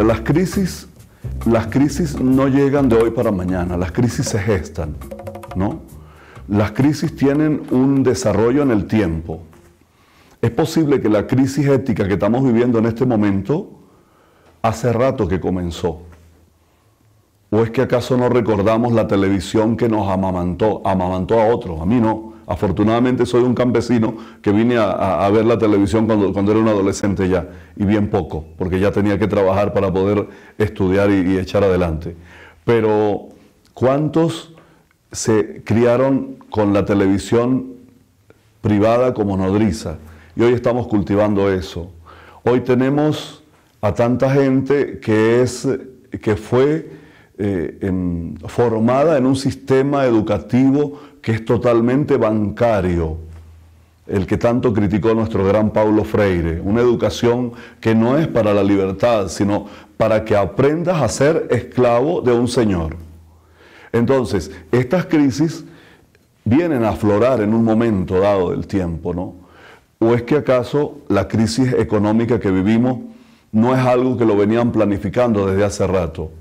Mira, las crisis no llegan de hoy para mañana, las crisis se gestan, ¿no? Las crisis tienen un desarrollo en el tiempo. Es posible que la crisis ética que estamos viviendo en este momento hace rato que comenzó. ¿O es que acaso no recordamos la televisión que nos amamantó a otros? A mí no. Afortunadamente soy un campesino que vine a ver la televisión cuando era un adolescente ya, y bien poco, porque ya tenía que trabajar para poder estudiar y echar adelante. Pero ¿cuántos se criaron con la televisión privada como nodriza? Y hoy estamos cultivando eso. Hoy tenemos a tanta gente que fue formada en un sistema educativo que es totalmente bancario, el que tanto criticó nuestro gran Paulo Freire, una educación que no es para la libertad, sino para que aprendas a ser esclavo de un señor. Entonces, estas crisis vienen a aflorar en un momento dado del tiempo, ¿no? ¿O es que acaso la crisis económica que vivimos no es algo que lo venían planificando desde hace rato?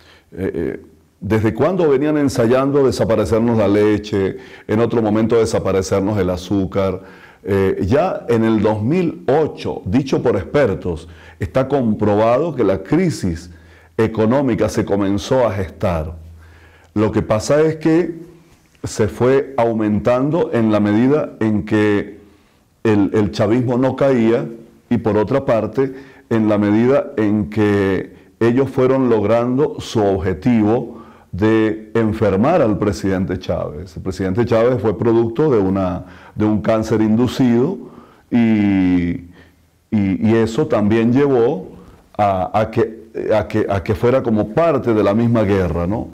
¿Desde cuándo venían ensayando desaparecernos la leche, en otro momento desaparecernos el azúcar? Ya en el 2008, dicho por expertos, está comprobado que la crisis económica se comenzó a gestar. Lo que pasa es que se fue aumentando en la medida en que el chavismo no caía, y por otra parte, en la medida en que ellos fueron logrando su objetivo de enfermar al presidente Chávez. El presidente Chávez fue producto de un cáncer inducido y eso también llevó a que fuera como parte de la misma guerra, ¿no?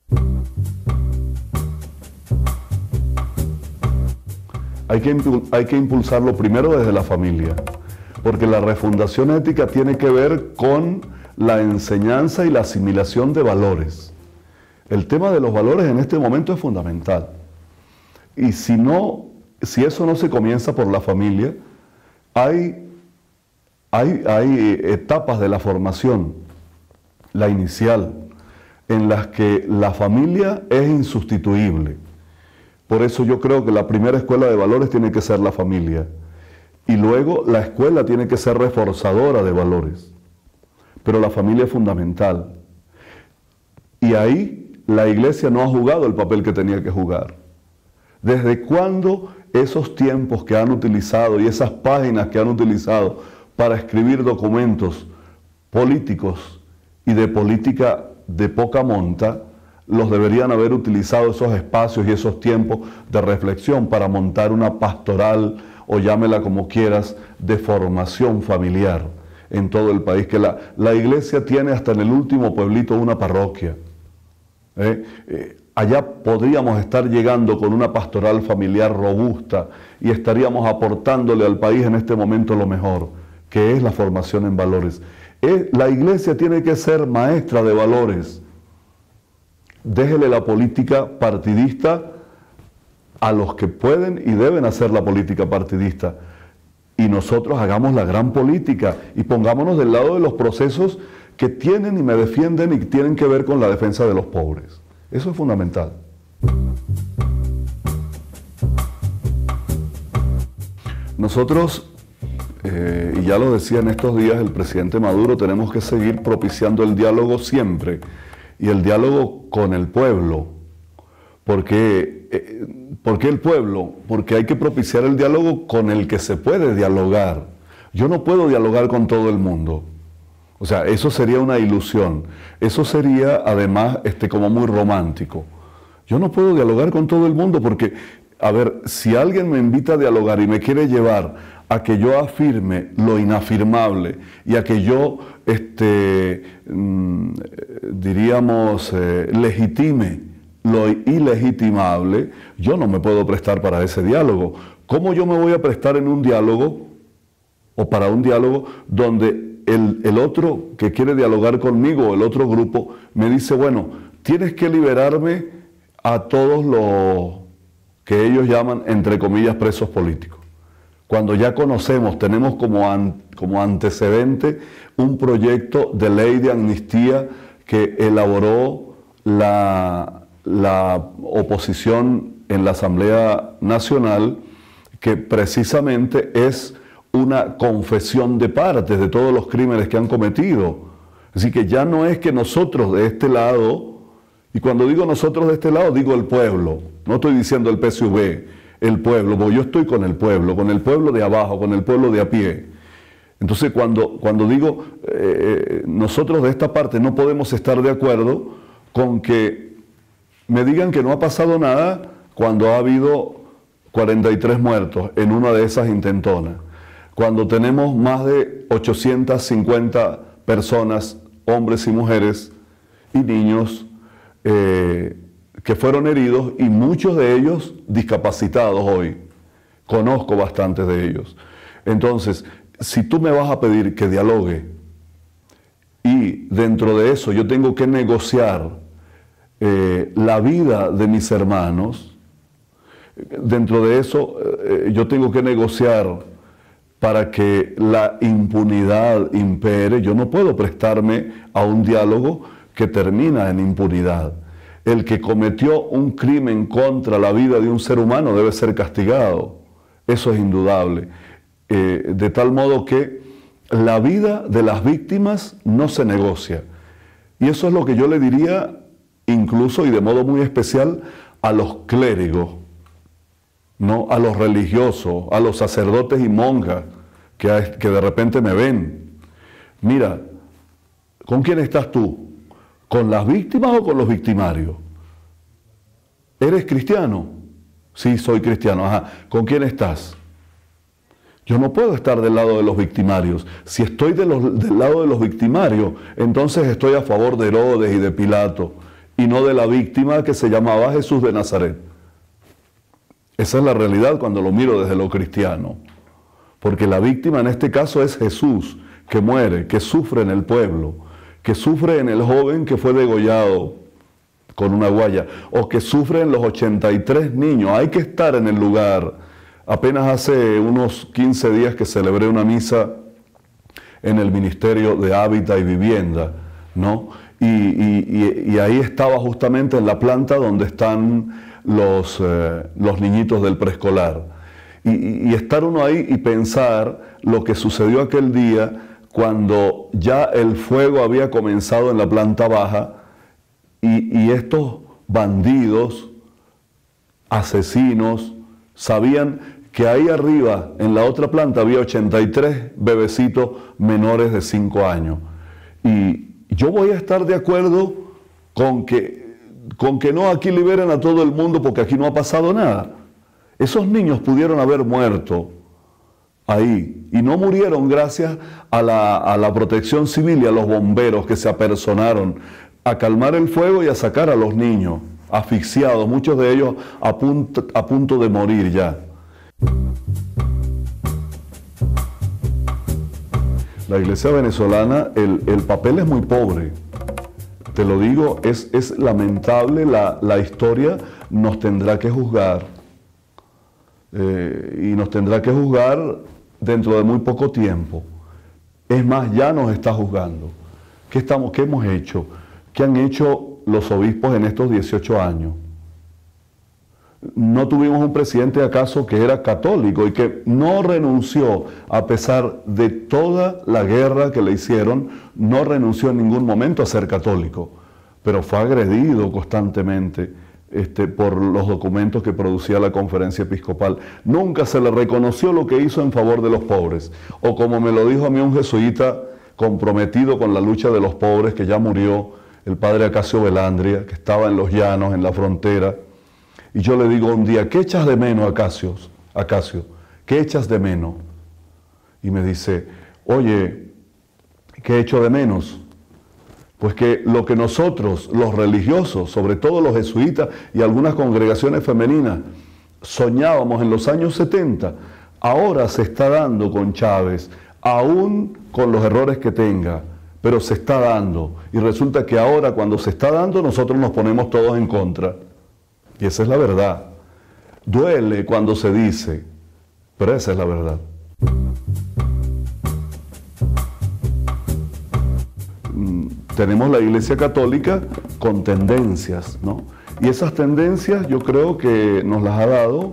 Hay que impulsarlo primero desde la familia, porque la refundación ética tiene que ver con la enseñanza y la asimilación de valores. El tema de los valores en este momento es fundamental. Y si eso no se comienza por la familia, hay etapas de la formación, la inicial, en las que la familia es insustituible. Por eso yo creo que la primera escuela de valores tiene que ser la familia. Y luego la escuela tiene que ser reforzadora de valores. Pero la familia es fundamental. Y ahí la iglesia no ha jugado el papel que tenía que jugar. ¿Desde cuándo esos tiempos que han utilizado y esas páginas que han utilizado para escribir documentos políticos y de política de poca monta, los deberían haber utilizado esos espacios y esos tiempos de reflexión para montar una pastoral, o llámela como quieras, de formación familiar en todo el país? Que la iglesia tiene hasta en el último pueblito una parroquia. Allá podríamos estar llegando con una pastoral familiar robusta y estaríamos aportándole al país en este momento lo mejor, que es la formación en valores. La iglesia tiene que ser maestra de valores. Déjele la política partidista a los que pueden y deben hacer la política partidista. Y nosotros hagamos la gran política y pongámonos del lado de los procesos que tienen y me defienden y tienen que ver con la defensa de los pobres. Eso es fundamental. Nosotros, y ya lo decía en estos días el presidente Maduro, tenemos que seguir propiciando el diálogo siempre, y el diálogo con el pueblo. ¿Por qué el pueblo? Porque hay que propiciar el diálogo con el que se puede dialogar. Yo no puedo dialogar con todo el mundo. O sea, eso sería una ilusión. Eso sería, además, como muy romántico. Yo no puedo dialogar con todo el mundo porque, a ver, si alguien me invita a dialogar y me quiere llevar a que yo afirme lo inafirmable y a que yo, legitime lo ilegitimable, yo no me puedo prestar para ese diálogo. ¿Cómo yo me voy a prestar en un diálogo o para un diálogo donde el otro que quiere dialogar conmigo, el otro grupo, me dice, bueno, tienes que liberarme a todos los que ellos llaman, entre comillas, presos políticos? cuando ya conocemos, tenemos como antecedente un proyecto de ley de amnistía que elaboró la oposición en la Asamblea Nacional, que precisamente es una confesión de partes de todos los crímenes que han cometido. Así que ya no es que nosotros de este lado, y cuando digo nosotros de este lado, digo el pueblo, no estoy diciendo el PSV, el pueblo, porque yo estoy con el pueblo de abajo, con el pueblo de a pie. Entonces cuando digo nosotros de esta parte no podemos estar de acuerdo con que me digan que no ha pasado nada cuando ha habido 43 muertos en una de esas intentonas, cuando tenemos más de 850 personas, hombres y mujeres y niños que fueron heridos, y muchos de ellos discapacitados hoy. Conozco bastantes de ellos. Entonces, si tú me vas a pedir que dialogue y dentro de eso yo tengo que negociar la vida de mis hermanos, dentro de eso yo tengo que negociar para que la impunidad impere, yo no puedo prestarme a un diálogo que termina en impunidad. El que cometió un crimen contra la vida de un ser humano debe ser castigado. Eso es indudable. De tal modo que la vida de las víctimas no se negocia. Y eso es lo que yo le diría, incluso y de modo muy especial, a los clérigos, ¿no? A los religiosos, a los sacerdotes y monjas que de repente me ven. Mira, ¿con quién estás tú? ¿Con las víctimas o con los victimarios? ¿Eres cristiano? Sí, soy cristiano. Ajá. ¿Con quién estás? Yo no puedo estar del lado de los victimarios. Si estoy del lado de los victimarios, entonces estoy a favor de Herodes y de Pilato, y no de la víctima que se llamaba Jesús de Nazaret. Esa es la realidad cuando lo miro desde lo cristiano. Porque la víctima en este caso es Jesús, que muere, que sufre en el pueblo, que sufre en el joven que fue degollado con una guaya, o que sufre en los 83 niños. Hay que estar en el lugar. Apenas hace unos 15 días que celebré una misa en el Ministerio de Hábitat y Vivienda, ¿no? Y ahí estaba justamente en la planta donde están los niñitos del preescolar. Y estar uno ahí y pensar lo que sucedió aquel día cuando ya el fuego había comenzado en la planta baja y estos bandidos, asesinos, sabían que ahí arriba, en la otra planta, había 83 bebecitos menores de 5 años. Y yo voy a estar de acuerdo con que no aquí liberen a todo el mundo porque aquí no ha pasado nada. Esos niños pudieron haber muerto ahí y no murieron gracias a la protección civil y a los bomberos que se apersonaron a calmar el fuego y a sacar a los niños asfixiados, muchos de ellos a punto de morir ya. La iglesia venezolana, el papel es muy pobre. Te lo digo, es lamentable, la historia nos tendrá que juzgar. Y nos tendrá que juzgar dentro de muy poco tiempo. Es más, ya nos está juzgando. ¿Qué hemos hecho? ¿Qué han hecho los obispos en estos 18 años? ¿No tuvimos un presidente acaso que era católico y que no renunció, a pesar de toda la guerra que le hicieron, no renunció en ningún momento a ser católico, pero fue agredido constantemente por los documentos que producía la Conferencia Episcopal? Nunca se le reconoció lo que hizo en favor de los pobres, o como me lo dijo a mí un jesuita comprometido con la lucha de los pobres, que ya murió, el padre Acacio Velandria, que estaba en los llanos, en la frontera. Y yo le digo un día, ¿qué echas de menos, Acacio? ¿Qué echas de menos? Y me dice, oye, ¿qué echo de menos? Pues que lo que nosotros, los religiosos, sobre todo los jesuitas y algunas congregaciones femeninas, soñábamos en los años 70, ahora se está dando con Chávez, aún con los errores que tenga, pero se está dando. Y resulta que ahora, cuando se está dando, nosotros nos ponemos todos en contra. Y esa es la verdad. Duele cuando se dice, Pero esa es la verdad. Tenemos la Iglesia Católica con tendencias, ¿no? Y esas tendencias yo creo que nos las ha dado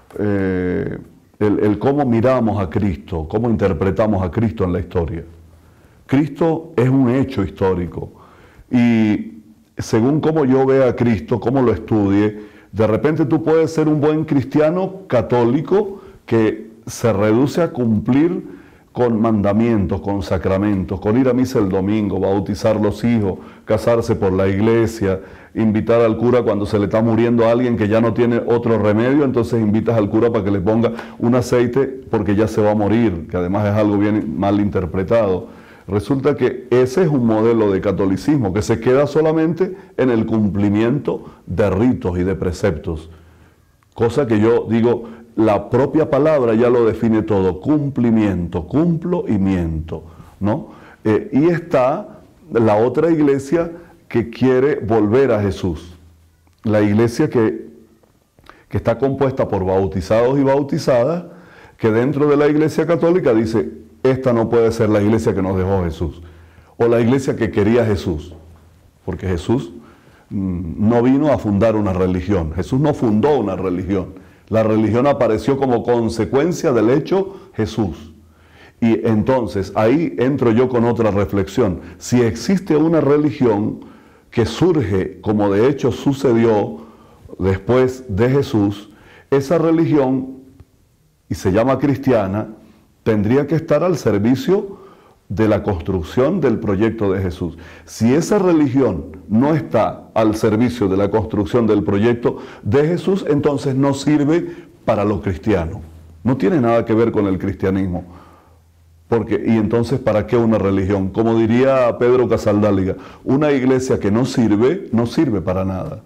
el cómo miramos a Cristo, cómo interpretamos a Cristo en la historia. Cristo es un hecho histórico y según cómo yo vea a Cristo, cómo lo estudie, de repente tú puedes ser un buen cristiano católico que se reduce a cumplir con mandamientos, con sacramentos, con ir a misa el domingo, bautizar los hijos, casarse por la iglesia, invitar al cura cuando se le está muriendo a alguien que ya no tiene otro remedio, entonces invitas al cura para que le ponga un aceite porque ya se va a morir, que además es algo bien mal interpretado. Resulta que ese es un modelo de catolicismo que se queda solamente en el cumplimiento de ritos y de preceptos. Cosa que yo digo, la propia palabra ya lo define todo, cumplimiento, cumplo y miento, ¿no? Y está la otra iglesia que quiere volver a Jesús. La iglesia que está compuesta por bautizados y bautizadas, que dentro de la iglesia católica dice, esta no puede ser la iglesia que nos dejó Jesús, o la iglesia que quería Jesús, porque Jesús no vino a fundar una religión, Jesús no fundó una religión, la religión apareció como consecuencia del hecho Jesús. Y entonces ahí entro yo con otra reflexión, si existe una religión que surge como de hecho sucedió después de Jesús, esa religión, y se llama cristiana, tendría que estar al servicio de la construcción del proyecto de Jesús. Si esa religión no está al servicio de la construcción del proyecto de Jesús, entonces no sirve para lo cristiano. No tiene nada que ver con el cristianismo. Y entonces, ¿para qué una religión? Como diría Pedro Casaldáliga, una iglesia que no sirve para nada.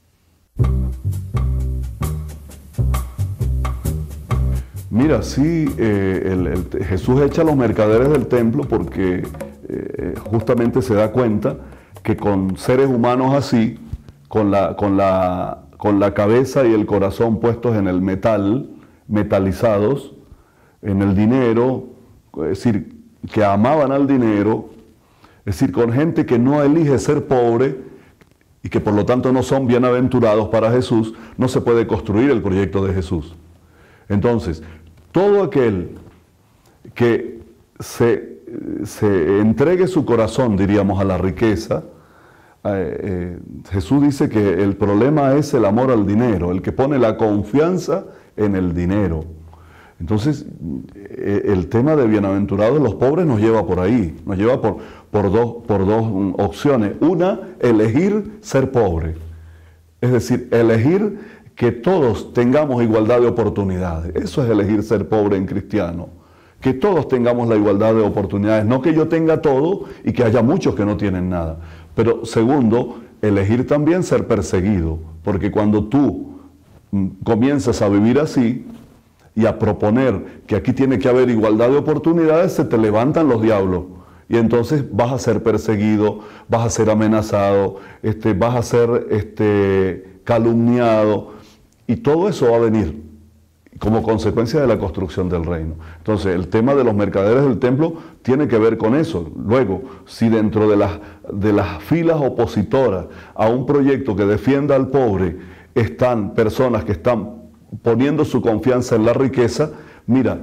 Mira, sí, Jesús echa a los mercaderes del templo porque justamente se da cuenta que con seres humanos así, con la cabeza y el corazón puestos en el metal, metalizados, en el dinero, es decir, que amaban al dinero, es decir, con gente que no elige ser pobre y que por lo tanto no son bienaventurados para Jesús, no se puede construir el proyecto de Jesús. Entonces, todo aquel que se entregue su corazón, diríamos, a la riqueza, Jesús dice que el problema es el amor al dinero, el que pone la confianza en el dinero. Entonces, el tema de bienaventurados los pobres nos lleva por ahí, nos lleva por dos opciones. Una, elegir ser pobre, es decir, elegir que todos tengamos igualdad de oportunidades. Eso es elegir ser pobre en cristiano. Que todos tengamos la igualdad de oportunidades. No que yo tenga todo y que haya muchos que no tienen nada. Pero segundo, elegir también ser perseguido. Porque cuando tú comienzas a vivir así y a proponer que aquí tiene que haber igualdad de oportunidades, se te levantan los diablos. Y entonces vas a ser perseguido, vas a ser amenazado, vas a ser calumniado. Y todo eso va a venir como consecuencia de la construcción del reino. Entonces, el tema de los mercaderes del templo tiene que ver con eso. Luego, si dentro de las filas opositoras a un proyecto que defienda al pobre están personas que están poniendo su confianza en la riqueza, mira,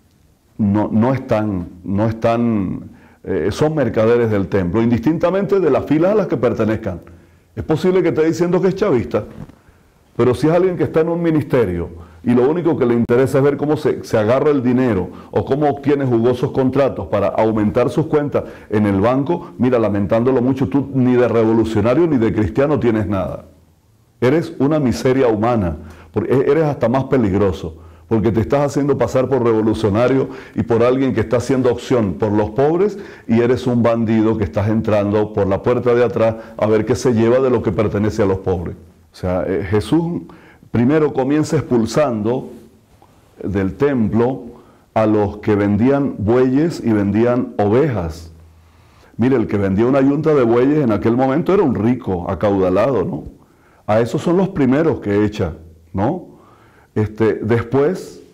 son mercaderes del templo, indistintamente de las filas a las que pertenezcan. Es posible que esté diciendo que es chavista, pero si es alguien que está en un ministerio y lo único que le interesa es ver cómo se agarra el dinero o cómo obtiene jugosos contratos para aumentar sus cuentas en el banco, mira, lamentándolo mucho, tú ni de revolucionario ni de cristiano tienes nada. Eres una miseria humana, eres hasta más peligroso, porque te estás haciendo pasar por revolucionario y por alguien que está haciendo opción por los pobres, y eres un bandido que estás entrando por la puerta de atrás a ver qué se lleva de lo que pertenece a los pobres. O sea, Jesús primero comienza expulsando del templo a los que vendían bueyes y vendían ovejas. Mire, el que vendía una yunta de bueyes en aquel momento era un rico, acaudalado, ¿no? A esos son los primeros que echa, ¿no? Después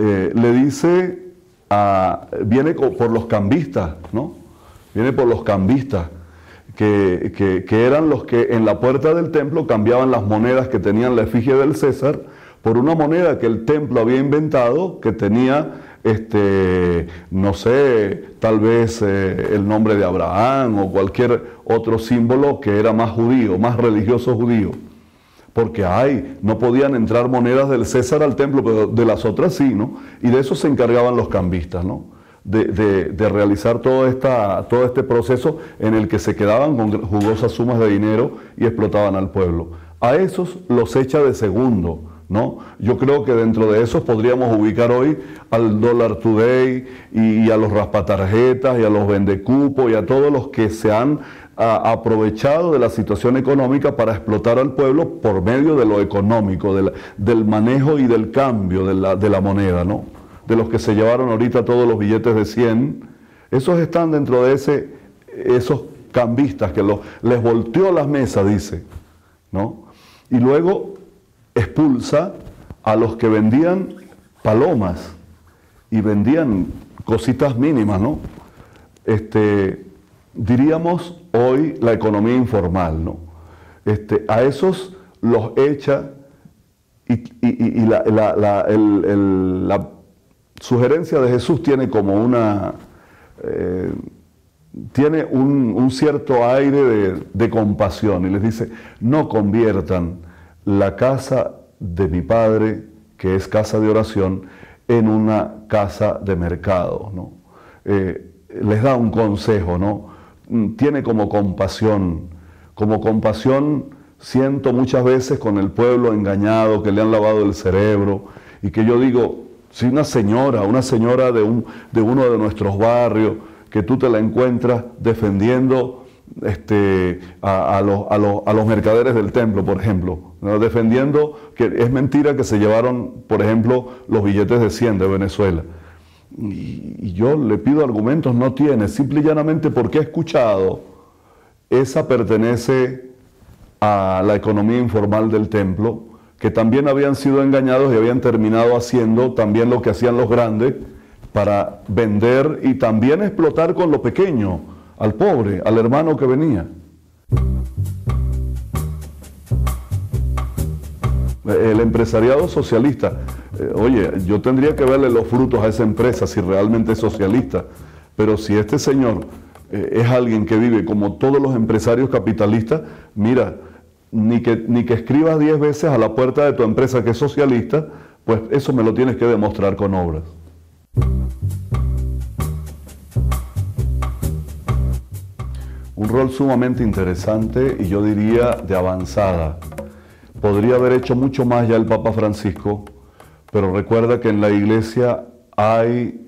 le dice, viene por los cambistas, ¿no? Viene por los cambistas, que eran los que en la puerta del templo cambiaban las monedas que tenían la efigie del César por una moneda que el templo había inventado, que tenía, no sé, tal vez el nombre de Abraham o cualquier otro símbolo que era más judío, más religioso judío. Porque no podían entrar monedas del César al templo, pero de las otras sí, ¿no? Y de eso se encargaban los cambistas, ¿no? De realizar todo este proceso en el que se quedaban con jugosas sumas de dinero y explotaban al pueblo. A esos los echa de segundo, ¿no? Yo creo que dentro de esos podríamos ubicar hoy al Dollar Today y a los raspatarjetas y a los vendecupos y a todos los que se han aprovechado de la situación económica para explotar al pueblo por medio de lo económico, del manejo y del cambio de la moneda, ¿no? De los que se llevaron ahorita todos los billetes de 100, esos están dentro de esos cambistas que les volteó las mesas, dice, ¿no? Y luego expulsa a los que vendían palomas y vendían cositas mínimas, ¿no? Diríamos hoy la economía informal, ¿no? A esos los echa y la sugerencia de Jesús tiene como tiene un cierto aire de compasión y les dice, no conviertan la casa de mi Padre, que es casa de oración, en una casa de mercado, ¿no? Les da un consejo, ¿no? Tiene como compasión siento muchas veces con el pueblo engañado, que le han lavado el cerebro, y que yo digo, si una señora de uno de nuestros barrios, que tú te la encuentras defendiendo a los mercaderes del templo, por ejemplo, ¿no? Defendiendo que es mentira que se llevaron, por ejemplo, los billetes de 100 de Venezuela. Y yo le pido argumentos, no tiene, simple y llanamente porque he escuchado, esa pertenece a la economía informal del templo, que también habían sido engañados y habían terminado haciendo también lo que hacían los grandes para vender y también explotar con lo pequeño, al pobre, al hermano que venía. El empresariado socialista, oye, yo tendría que verle los frutos a esa empresa si realmente es socialista, pero si este señor es alguien que vive como todos los empresarios capitalistas, mira, ni que escribas 10 veces a la puerta de tu empresa que es socialista, pues eso me lo tienes que demostrar con obras. Un rol sumamente interesante y yo diría de avanzada. Podría haber hecho mucho más ya el Papa Francisco, pero recuerda que en la Iglesia hay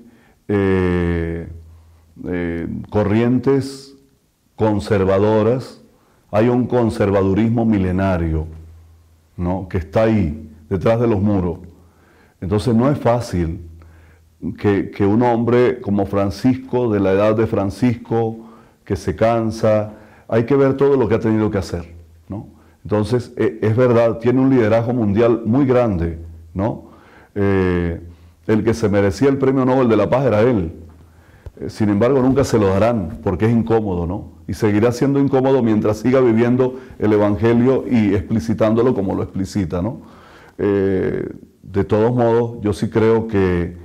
corrientes conservadoras, hay un conservadurismo milenario, ¿no? Que está ahí, detrás de los muros. Entonces no es fácil que un hombre como Francisco, de la edad de Francisco, que se cansa, hay que ver todo lo que ha tenido que hacer, ¿no? Entonces, es verdad, tiene un liderazgo mundial muy grande, ¿no? El que se merecía el Premio Nobel de la Paz era él. Sin embargo, nunca se lo darán porque es incómodo, ¿no? Y seguirá siendo incómodo mientras siga viviendo el Evangelio y explicitándolo como lo explicita, ¿no? De todos modos, yo sí creo que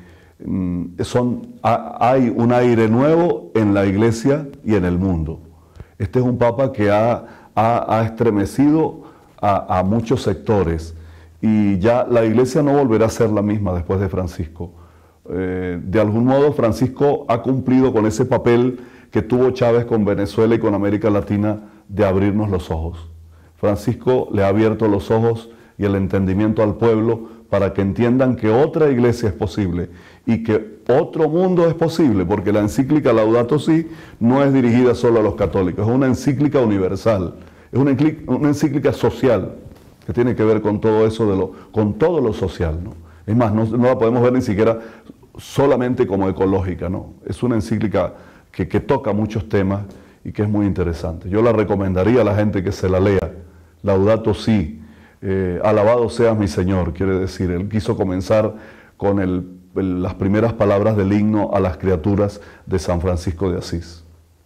hay un aire nuevo en la Iglesia y en el mundo. Este es un Papa que ha estremecido a muchos sectores y ya la Iglesia no volverá a ser la misma después de Francisco. De algún modo Francisco ha cumplido con ese papel que tuvo Chávez con Venezuela y con América Latina de abrirnos los ojos. Francisco le ha abierto los ojos y el entendimiento al pueblo para que entiendan que otra iglesia es posible y que otro mundo es posible, porque la encíclica Laudato Si no es dirigida solo a los católicos, es una encíclica universal, es una encíclica social que tiene que ver con todo eso, con todo lo social, ¿no? Es más, no la podemos ver ni siquiera solamente como ecológica, ¿no? Es una encíclica que toca muchos temas y que es muy interesante. Yo la recomendaría a la gente que se la lea, Laudato Si. Alabado seas mi Señor, quiere decir, él quiso comenzar con el las primeras palabras del himno a las criaturas de San Francisco de Asís.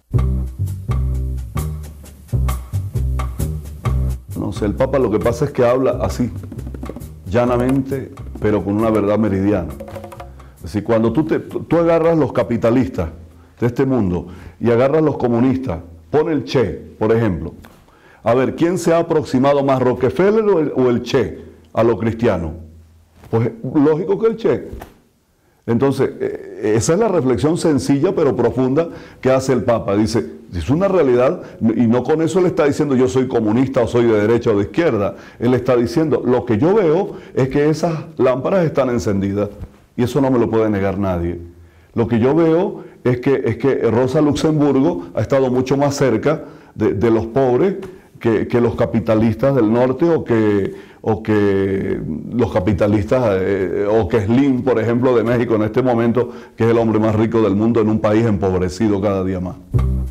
No sé, el Papa lo que pasa es que habla así, llanamente, pero con una verdad meridiana. Es decir, cuando tú agarras los capitalistas de este mundo y agarras los comunistas, pon el Che, por ejemplo. A ver, ¿quién se ha aproximado más, Rockefeller o el Che a lo cristiano? Pues lógico que el Che. Entonces, esa es la reflexión sencilla pero profunda que hace el Papa. Dice, es una realidad, y no con eso le está diciendo yo soy comunista o soy de derecha o de izquierda. Él está diciendo, lo que yo veo es que esas lámparas están encendidas, y eso no me lo puede negar nadie. Lo que yo veo es que Rosa Luxemburgo ha estado mucho más cerca de los pobres que los capitalistas del norte o que los capitalistas, o que Slim, por ejemplo, de México en este momento, que es el hombre más rico del mundo en un país empobrecido cada día más.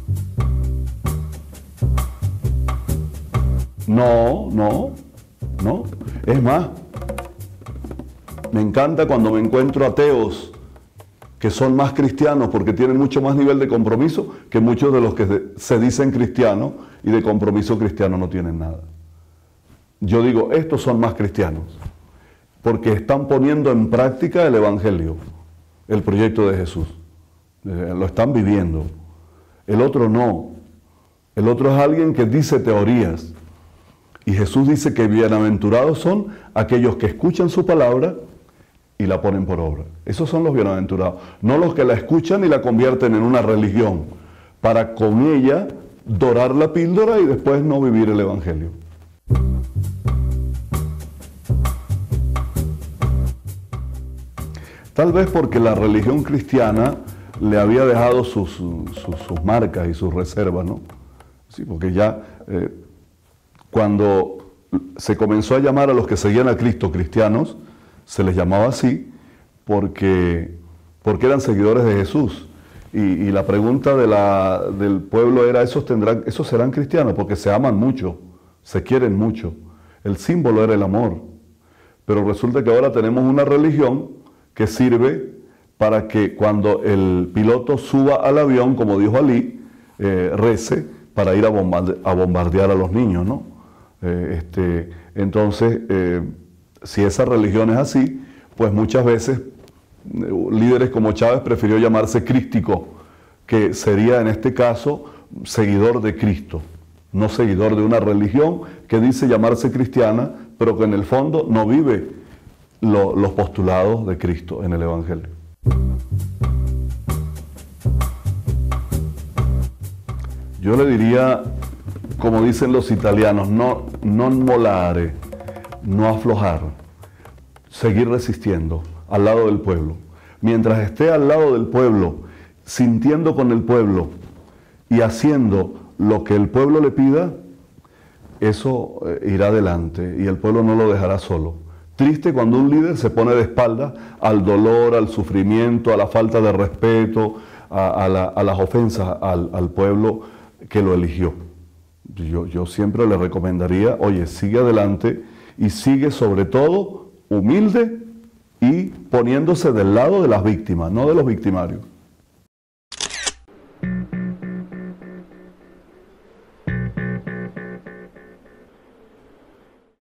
No. Es más, me encanta cuando me encuentro ateos que son más cristianos porque tienen mucho más nivel de compromiso que muchos de los que se dicen cristianos y de compromiso cristiano no tienen nada. Yo digo, estos son más cristianos porque están poniendo en práctica el Evangelio, el proyecto de Jesús. Lo están viviendo. El otro no. El otro es alguien que dice teorías. Y Jesús dice que bienaventurados son aquellos que escuchan su palabra y la ponen por obra. Esos son los bienaventurados. No los que la escuchan y la convierten en una religión para con ella dorar la píldora y después no vivir el Evangelio. Tal vez porque la religión cristiana le había dejado sus marcas y sus reservas, ¿no? Sí, porque ya cuando se comenzó a llamar a los que seguían a Cristo cristianos, se les llamaba así porque eran seguidores de Jesús. Y la pregunta del pueblo era, ¿esos serán cristianos? Porque se aman mucho, se quieren mucho. El símbolo era el amor. Pero resulta que ahora tenemos una religión que sirve para que cuando el piloto suba al avión, como dijo Ali, rece para ir a bombardear a los niños, ¿no? Entonces, si esa religión es así, pues muchas veces líderes como Chávez prefirió llamarse crístico, que sería en este caso seguidor de Cristo, no seguidor de una religión que dice llamarse cristiana, pero que en el fondo no vive los postulados de Cristo en el Evangelio. Yo le diría, como dicen los italianos, non mollare, no aflojar, seguir resistiendo al lado del pueblo. Mientras esté al lado del pueblo, sintiendo con el pueblo y haciendo lo que el pueblo le pida, eso irá adelante y el pueblo no lo dejará solo. Triste cuando un líder se pone de espaldas al dolor, al sufrimiento, a la falta de respeto, a las ofensas al pueblo que lo eligió. Yo siempre le recomendaría, oye, sigue adelante y sigue sobre todo humilde y poniéndose del lado de las víctimas, no de los victimarios.